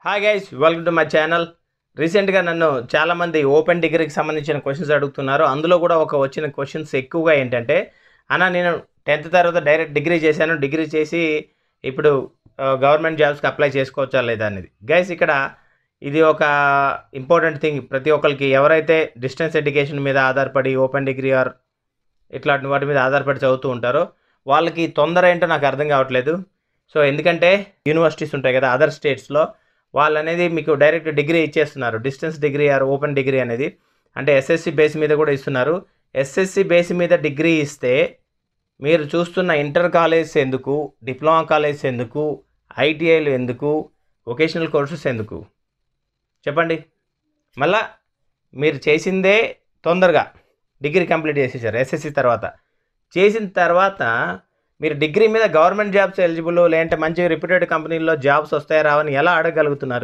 Hi guys, welcome to my channel. రీసెంట్గా నన్ను చాలామంది ఓపెన్ డిగ్రీకి సంబంధించిన క్వశ్చన్స్ అడుగుతున్నారు. అందులో కూడా వచ్చిన క్వశ్చన్స్ ఎక్కువగా ఏంటంటే, అన్న నేను 10th తర్వాత డైరెక్ట్ డిగ్రీ చేశాను, డిగ్రీ చేసి ఇప్పుడు గవర్నమెంట్ జాబ్స్కి అప్లై చేసుకోవచ్చా లేదా అనేది. గైస్, ఇక్కడ ఇది ఒక ఇంపార్టెంట్ థింగ్. ప్రతి ఒక్కరికి ఎవరైతే డిస్టెన్స్ ఎడ్యుకేషన్ మీద ఆధారపడి ఓపెన్ డిగ్రీ ఆర్ ఇట్లాంటి వాటి మీద ఆధారపడి చదువుతూ ఉంటారో వాళ్ళకి తొందర ఏంటో నాకు అర్థం కావట్లేదు. సో ఎందుకంటే యూనివర్సిటీస్ ఉంటాయి కదా అదర్ స్టేట్స్లో, వాళ్ళు అనేది మీకు డైరెక్ట్ డిగ్రీ ఇచ్చేస్తున్నారు. Distance degree or open degree అనేది అంటే ఎస్ఎస్సి బేస్ మీద కూడా ఇస్తున్నారు. ఎస్ఎస్సి బేస్ మీద డిగ్రీ ఇస్తే మీరు చూస్తున్న ఇంటర్ కాలేజ్ ఎందుకు, డిప్లొమా కాలేజ్ ఎందుకు, ఐటీఐలు ఎందుకు, వొకేషనల్ కోర్సెస్ ఎందుకు చెప్పండి. మళ్ళా మీరు చేసిందే తొందరగా డిగ్రీ కంప్లీట్ చేసేసారు. ఎస్ఎస్సి తర్వాత చేసిన తర్వాత మీరు డిగ్రీ మీద గవర్నమెంట్ జాబ్స్ ఎలిజిబుల్, లేదంటే మంచి రిప్యూటెడ్ కంపెనీల్లో జాబ్స్ వస్తాయా రావని ఎలా అడగగలుగుతున్నారు?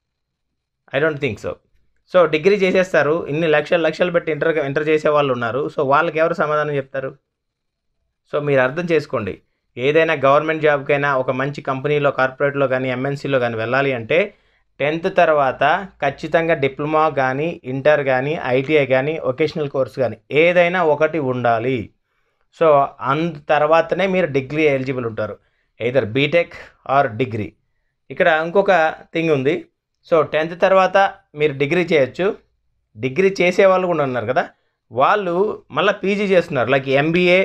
I don't think so. So degree చేసేస్తారు, ఇన్ని లక్షలు పెట్టి ఇంటర్ చేసే వాళ్ళు ఉన్నారు. సో వాళ్ళకి ఎవరు సమాధానం చెప్తారు? సో మీరు అర్థం చేసుకోండి, ఏదైనా గవర్నమెంట్ జాబ్కైనా ఒక మంచి కంపెనీలో, కార్పొరేట్లో కానీ ఎంఎన్సీలో కానీ వెళ్ళాలి అంటే 10th తర్వాత ఖచ్చితంగా డిప్లొమా కానీ, ఇంటర్ కానీ, ఐటీఐ కానీ, వొకేషనల్ కోర్స్ కానీ ఏదైనా ఒకటి ఉండాలి. సో తర్వాతనే మీరు డిగ్రీ ఎలిజిబుల్ ఉంటారు, ఎయిదర్ బీటెక్ ఆర్ డిగ్రీ. ఇక్కడ ఇంకొక థింగ్ ఉంది. సో 10th తర్వాత మీరు డిగ్రీ చేయొచ్చు. డిగ్రీ చేసే వాళ్ళు కూడా ఉన్నారు కదా, వాళ్ళు మళ్ళీ పీజీ చేస్తున్నారు, లైక్ ఎంబీఏ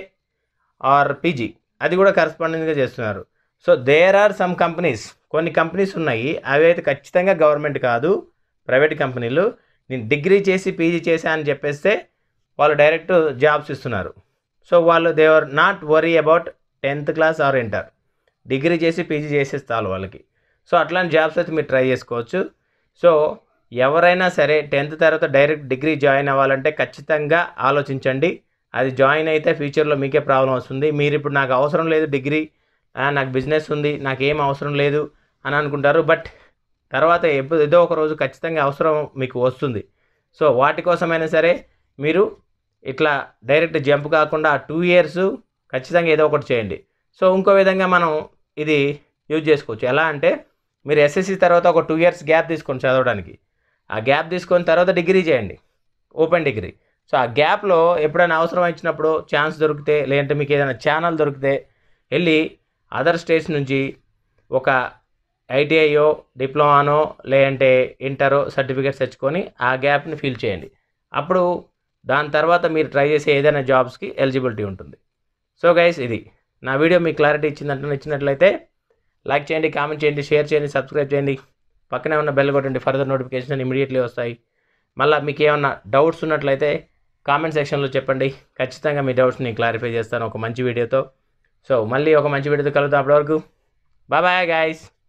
ఆర్ పీజీ, అది కూడా కరస్పాండింగ్గా చేస్తున్నారు. So there are some companies, కొన్ని కంపెనీస్ ఉన్నాయి, అవి అయితే ఖచ్చితంగా గవర్నమెంట్ కాదు, ప్రైవేట్ కంపెనీలు. నేను డిగ్రీ చేసి పీజీ చేశా అని చెప్పేస్తే వాళ్ళు డైరెక్ట్ జాబ్స్ ఇస్తున్నారు. సో వాళ్ళు they are not worry about 10th class or inter, degree చేసి పీజీ చేసేస్తారు వాళ్ళకి. సో అట్లాంటి జాబ్స్ అయితే మీరు ట్రై చేసుకోవచ్చు. సో ఎవరైనా సరే 10th తర్వాత డైరెక్ట్ డిగ్రీ జాయిన్ అవ్వాలంటే ఖచ్చితంగా ఆలోచించండి. అది జాయిన్ అయితే ఫ్యూచర్లో మీకే ప్రాబ్లం వస్తుంది. మీరు ఇప్పుడు నాకు అవసరం లేదు డిగ్రీ, నాకు బిజినెస్ ఉంది, నాకేం అవసరం లేదు అని అనుకుంటారు. బట్ తర్వాత ఏదో ఒక రోజు ఖచ్చితంగా అవసరం మీకు వస్తుంది. సో వాటి కోసమైనా సరే మీరు ఇట్లా డైరెక్ట్ జంప్ కాకుండా 2 years ఖచ్చితంగా ఏదో ఒకటి చేయండి. సో ఇంకో విధంగా మనం ఇది యూజ్ చేసుకోవచ్చు. ఎలా అంటే మీరు ఎస్ఎస్సి తర్వాత ఒక 2 years గ్యాప్ తీసుకోండి చదవడానికి. ఆ గ్యాప్ తీసుకొని తర్వాత డిగ్రీ చేయండి, ఓపెన్ డిగ్రీ. సో ఆ గ్యాప్లో ఎప్పుడైనా అవసరం వచ్చినప్పుడు ఛాన్స్ దొరికితే, లేదంటే మీకు ఏదైనా ఛానల్ దొరికితే వెళ్ళి అదర్ స్టేట్స్ నుంచి ఒక ఐటీఐయో, డిప్లొమానో, లేదంటే ఇంటరో సర్టిఫికేట్స్ తెచ్చుకొని ఆ గ్యాప్ని ఫిల్ చేయండి. అప్పుడు దాని తర్వాత మీరు ట్రై చేసే ఏదైనా జాబ్స్కి ఎలిజిబిలిటీ ఉంటుంది. సో గైస్, ఇది నా వీడియో మీకు క్లారిటీ ఇచ్చినట్లయితే లైక్ చేయండి, కామెంట్ చేయండి, షేర్ చేయండి, సబ్స్క్రైబ్ చేయండి, పక్కనే ఉన్న బెల్ కొట్టండి, ఫర్దర్ నోటిఫికేషన్ ఇమీడియట్లీ వస్తాయి. మళ్ళీ మీకు ఏమన్నా డౌట్స్ ఉన్నట్లయితే కామెంట్ సెక్షన్లో చెప్పండి, ఖచ్చితంగా మీ డౌట్స్ని క్లారిఫై చేస్తాను ఒక మంచి వీడియోతో. సో మళ్ళీ ఒక మంచి వీడియోతో కలుద్దాం. అప్పటివరకు బాయ్ బాయ్ గైస్.